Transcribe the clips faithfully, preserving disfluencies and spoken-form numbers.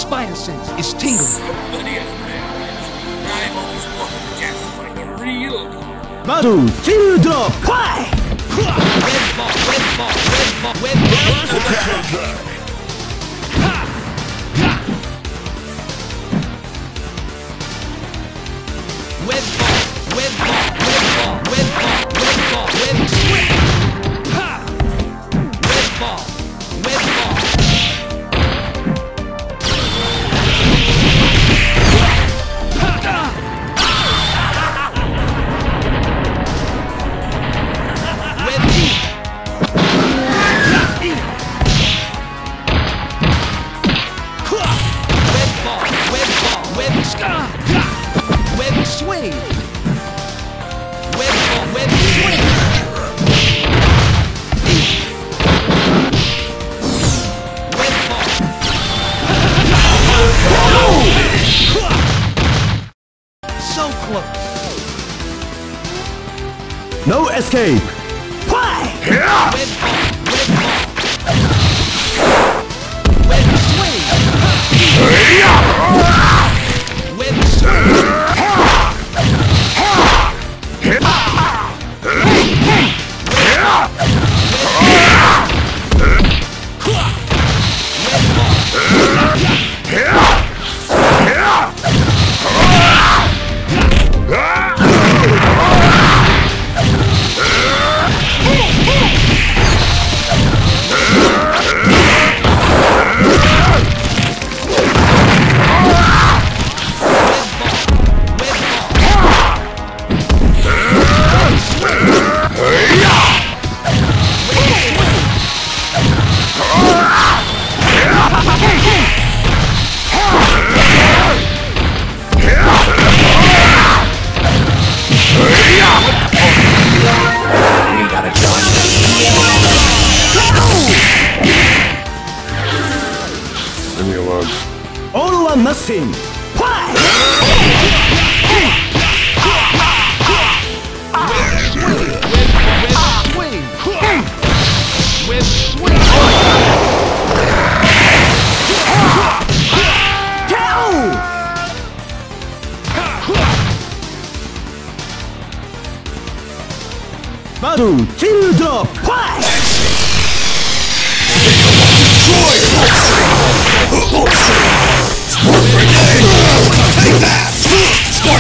spider sense is tingling. Somebody out there. I've always wanted to just find a real God. Battle, field drop, why? Red ball, red ball, red ball, red ball. Red ball, red ball, red ball, red ball, red ball, red swing. Ha! Red ball, red ball. Red heat. Red ball, red ball, red sky. Red swing. Red ball, red swing. Red ball. So close. No escape. Why? Red ball, red ball. Red swing. Red swing. All or nothing. Why? With swing. Battle, kill drop. Why? Take that! Spark!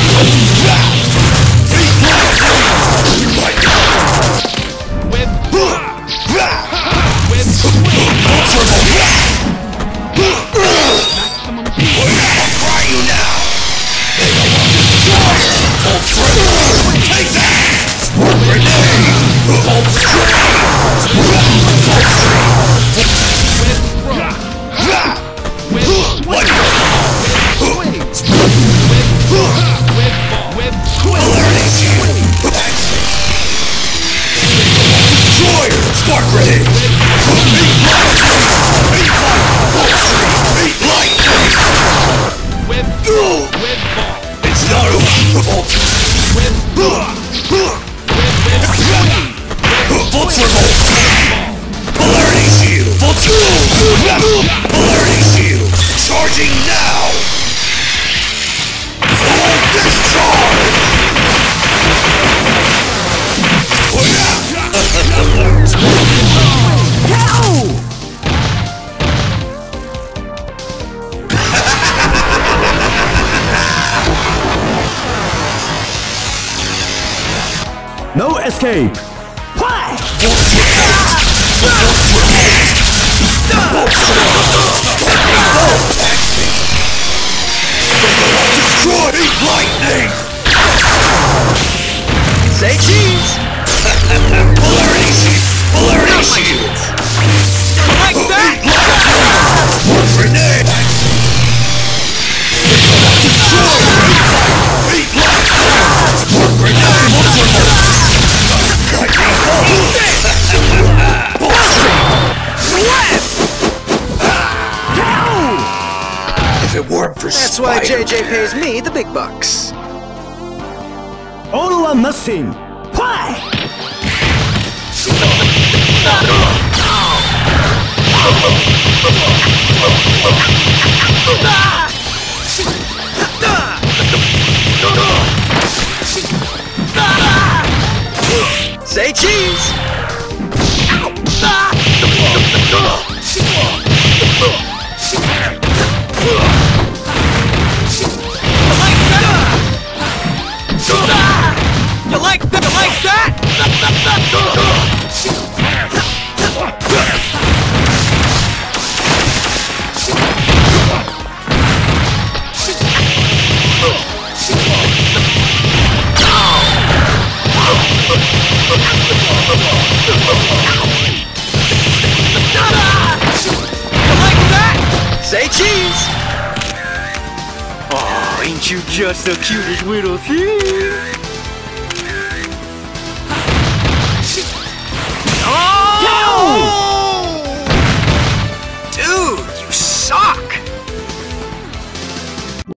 With with maximum I'll fry you now! Destroyer! Take that! Grenade! Bolt string! Bolt string! with What? swing. With with with swing. Destroyer! Spark grenade! Eat lightning! Eat lightning! Eat lightning! With with ball. It's not over! Bolt! With with with swing. Bolt revolt! Polarity shield! Bolt! Polarity shield! Charging now! Full discharge! No escape. Why? Destroy lightning! Say cheese! Polarity shield! Polarity shield! Like that! Grenade! Destroy! Eat lightning! Grenade! If it weren't for That's why J J pays me the big bucks. All or nothing. Why? Spiderman! Ain't you just the cutest little thing?